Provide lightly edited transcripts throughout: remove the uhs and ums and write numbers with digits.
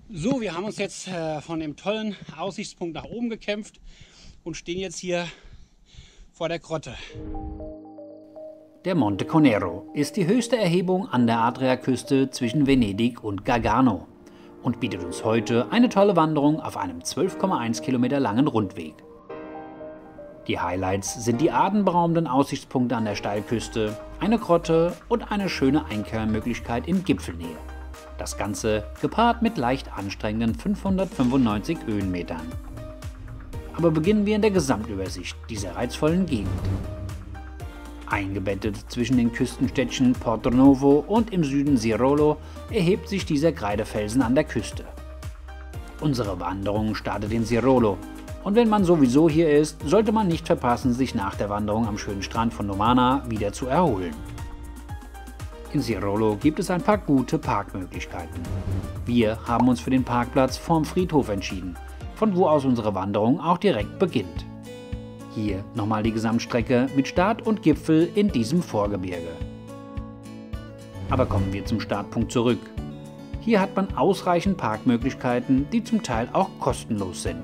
So, wir haben uns jetzt von dem tollen Aussichtspunkt nach oben gekämpft und stehen jetzt hier vor der Grotte. Der Monte Conero ist die höchste Erhebung an der Adriaküste zwischen Venedig und Gargano und bietet uns heute eine tolle Wanderung auf einem 12,1 Kilometer langen Rundweg. Die Highlights sind die atemberaubenden Aussichtspunkte an der Steilküste, eine Grotte und eine schöne Einkehrmöglichkeit in Gipfelnähe. Das Ganze gepaart mit leicht anstrengenden 595 Höhenmetern. Aber beginnen wir in der Gesamtübersicht dieser reizvollen Gegend. Eingebettet zwischen den Küstenstädtchen Portonovo und im Süden Sirolo erhebt sich dieser Kreidefelsen an der Küste. Unsere Wanderung startet in Sirolo und wenn man sowieso hier ist, sollte man nicht verpassen, sich nach der Wanderung am schönen Strand von Nomana wieder zu erholen. In Sirolo gibt es ein paar gute Parkmöglichkeiten. Wir haben uns für den Parkplatz vorm Friedhof entschieden, von wo aus unsere Wanderung auch direkt beginnt. Hier nochmal die Gesamtstrecke mit Start und Gipfel in diesem Vorgebirge. Aber kommen wir zum Startpunkt zurück. Hier hat man ausreichend Parkmöglichkeiten, die zum Teil auch kostenlos sind.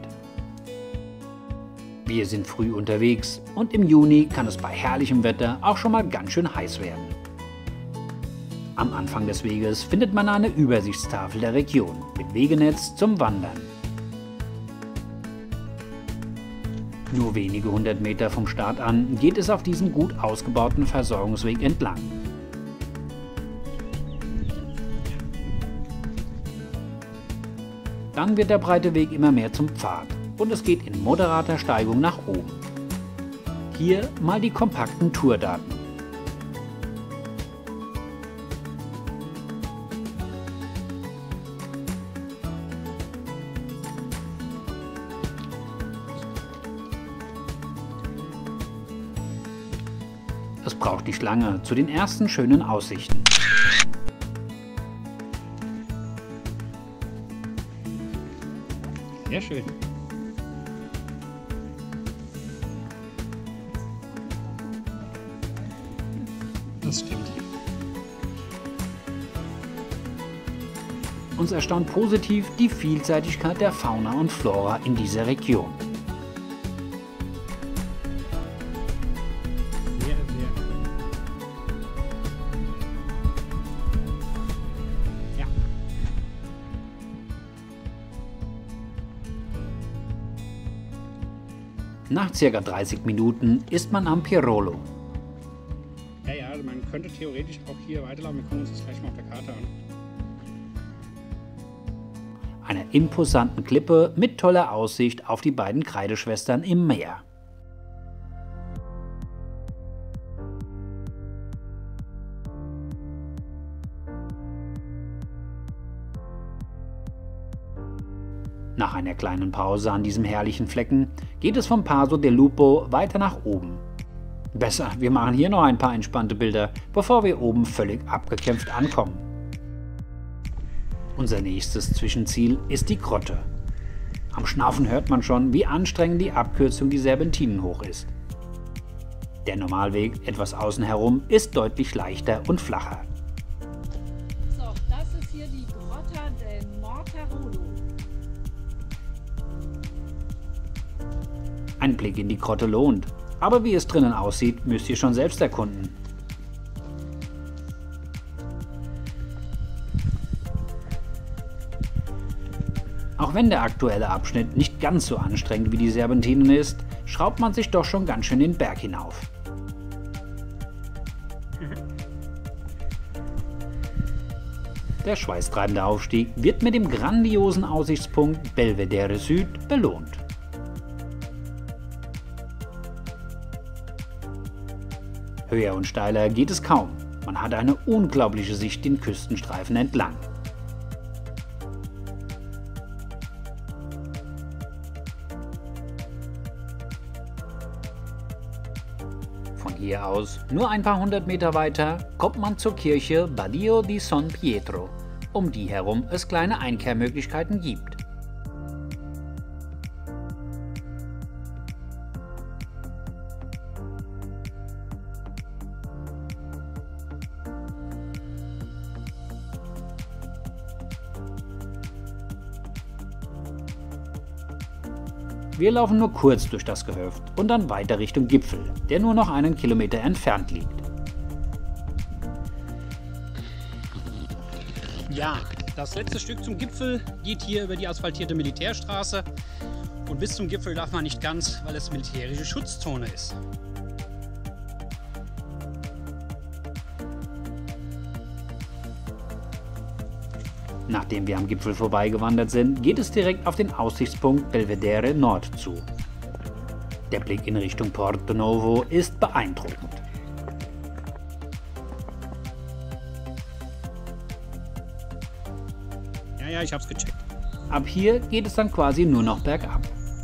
Wir sind früh unterwegs und im Juni kann es bei herrlichem Wetter auch schon mal ganz schön heiß werden. Am Anfang des Weges findet man eine Übersichtstafel der Region mit Wegenetz zum Wandern. Nur wenige 100 Meter vom Start an geht es auf diesem gut ausgebauten Versorgungsweg entlang. Dann wird der breite Weg immer mehr zum Pfad und es geht in moderater Steigung nach oben. Hier mal die kompakten Tourdaten. Es braucht nicht lange zu den ersten schönen Aussichten. Sehr schön. Das stimmt. Uns erstaunt positiv die Vielseitigkeit der Fauna und Flora in dieser Region. Nach ca. 30 Minuten ist man am Pirolo. Ja, also man könnte theoretisch auch hier weiterlaufen. Wir gucken uns das gleich mal auf der Karte an. Einer imposanten Klippe mit toller Aussicht auf die beiden Kreideschwestern im Meer. Nach einer kleinen Pause an diesem herrlichen Flecken geht es vom Paso del Lupo weiter nach oben. Besser, wir machen hier noch ein paar entspannte Bilder, bevor wir oben völlig abgekämpft ankommen. Unser nächstes Zwischenziel ist die Grotte. Am Schnaufen hört man schon, wie anstrengend die Abkürzung die Serpentinen hoch ist. Der Normalweg etwas außen herum ist deutlich leichter und flacher. So, das ist hier die Grotta del Mortarolo. Ein Blick in die Grotte lohnt, aber wie es drinnen aussieht, müsst ihr schon selbst erkunden. Auch wenn der aktuelle Abschnitt nicht ganz so anstrengend wie die Serpentinen ist, schraubt man sich doch schon ganz schön den Berg hinauf. Der schweißtreibende Aufstieg wird mit dem grandiosen Aussichtspunkt Belvedere Süd belohnt. Höher und steiler geht es kaum. Man hat eine unglaubliche Sicht den Küstenstreifen entlang. Von hier aus, nur ein paar 100 Meter weiter, kommt man zur Kirche Badio di San Pietro, um die herum es kleine Einkehrmöglichkeiten gibt. Wir laufen nur kurz durch das Gehöft und dann weiter Richtung Gipfel, der nur noch einen Kilometer entfernt liegt. Ja, das letzte Stück zum Gipfel geht hier über die asphaltierte Militärstraße. Und bis zum Gipfel darf man nicht ganz, weil es militärische Schutzzone ist. Nachdem wir am Gipfel vorbeigewandert sind, geht es direkt auf den Aussichtspunkt Belvedere Nord zu. Der Blick in Richtung Porto Novo ist beeindruckend. Ja, ich hab's gecheckt. Ab hier geht es dann quasi nur noch bergab.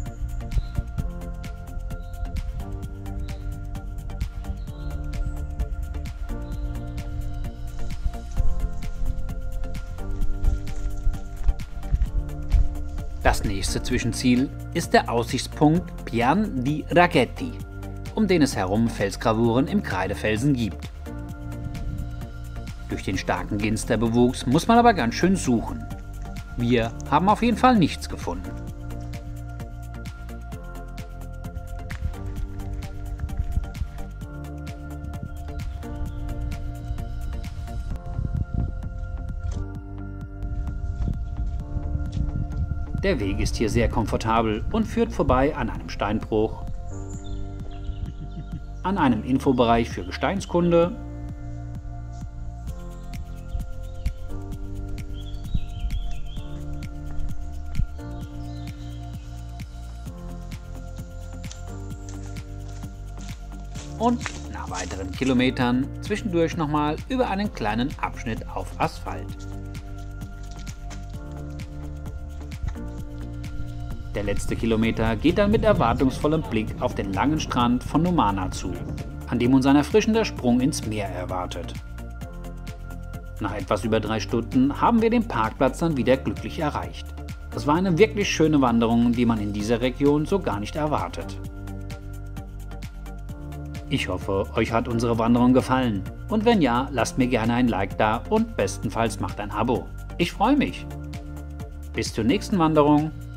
Das nächste Zwischenziel ist der Aussichtspunkt Pian di Ragetti, um den es herum Felsgravuren im Kreidefelsen gibt. Durch den starken Ginsterbewuchs muss man aber ganz schön suchen. Wir haben auf jeden Fall nichts gefunden. Der Weg ist hier sehr komfortabel und führt vorbei an einem Steinbruch, an einem Infobereich für Gesteinskunde, und nach weiteren Kilometern zwischendurch nochmal über einen kleinen Abschnitt auf Asphalt. Der letzte Kilometer geht dann mit erwartungsvollem Blick auf den langen Strand von Numana zu, an dem uns ein erfrischender Sprung ins Meer erwartet. Nach etwas über 3 Stunden haben wir den Parkplatz dann wieder glücklich erreicht. Das war eine wirklich schöne Wanderung, die man in dieser Region so gar nicht erwartet. Ich hoffe, euch hat unsere Wanderung gefallen und wenn ja, lasst mir gerne ein Like da und bestenfalls macht ein Abo. Ich freue mich. Bis zur nächsten Wanderung.